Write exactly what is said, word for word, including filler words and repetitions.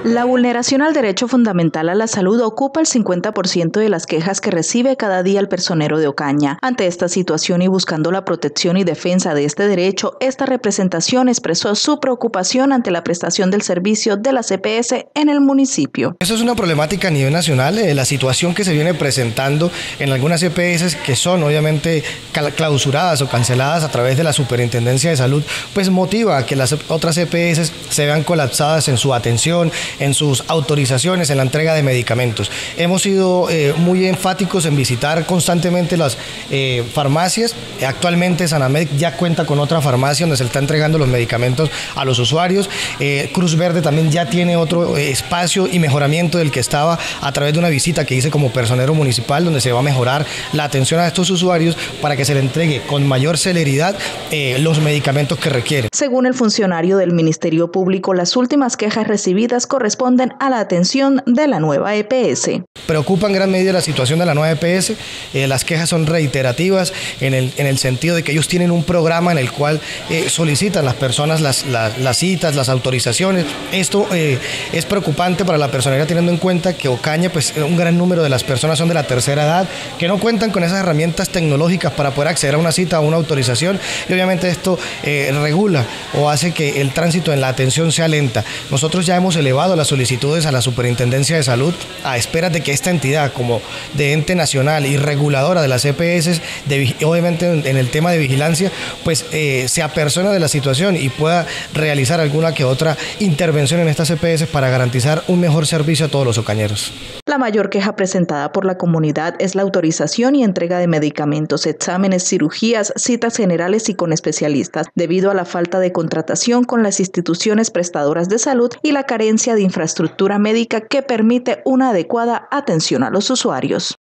La vulneración al derecho fundamental a la salud ocupa el cincuenta por ciento de las quejas que recibe cada día el personero de Ocaña. Ante esta situación y buscando la protección y defensa de este derecho, esta representación expresó su preocupación ante la prestación del servicio de la C P S en el municipio. Eso es una problemática a nivel nacional, eh, la situación que se viene presentando en algunas C P S que son obviamente clausuradas o canceladas a través de la Superintendencia de Salud, pues motiva a que las otras C P S se vean colapsadas en su atención, en sus autorizaciones, en la entrega de medicamentos. Hemos sido eh, muy enfáticos en visitar constantemente las eh, farmacias. Actualmente Sanamed ya cuenta con otra farmacia donde se le está entregando los medicamentos a los usuarios. Eh, Cruz Verde también ya tiene otro eh, espacio y mejoramiento del que estaba a través de una visita que hice como personero municipal, donde se va a mejorar la atención a estos usuarios para que se le entregue con mayor celeridad eh, los medicamentos que requieren. Según el funcionario del Ministerio Público, las últimas quejas recibidas corresponden a la atención de la nueva E P S. Preocupa en gran medida la situación de la nueva E P S, eh, las quejas son reiterativas en el, en el sentido de que ellos tienen un programa en el cual eh, solicitan las personas las, las, las citas, las autorizaciones. Esto eh, es preocupante para la personería teniendo en cuenta que Ocaña, pues un gran número de las personas son de la tercera edad, que no cuentan con esas herramientas tecnológicas para poder acceder a una cita o una autorización, y obviamente esto eh, regula o hace que el tránsito en la atención sea lenta. Nosotros ya hemos elevado las solicitudes a la Superintendencia de Salud a esperas de que esta entidad como de ente nacional y reguladora de las C P S, de, obviamente en el tema de vigilancia, pues eh, se apersona de la situación y pueda realizar alguna que otra intervención en estas C P S para garantizar un mejor servicio a todos los ocañeros. La mayor queja presentada por la comunidad es la autorización y entrega de medicamentos, exámenes, cirugías, citas generales y con especialistas, debido a la falta de contratación con las instituciones prestadoras de salud y la carencia de infraestructura médica que permite una adecuada atención a los usuarios.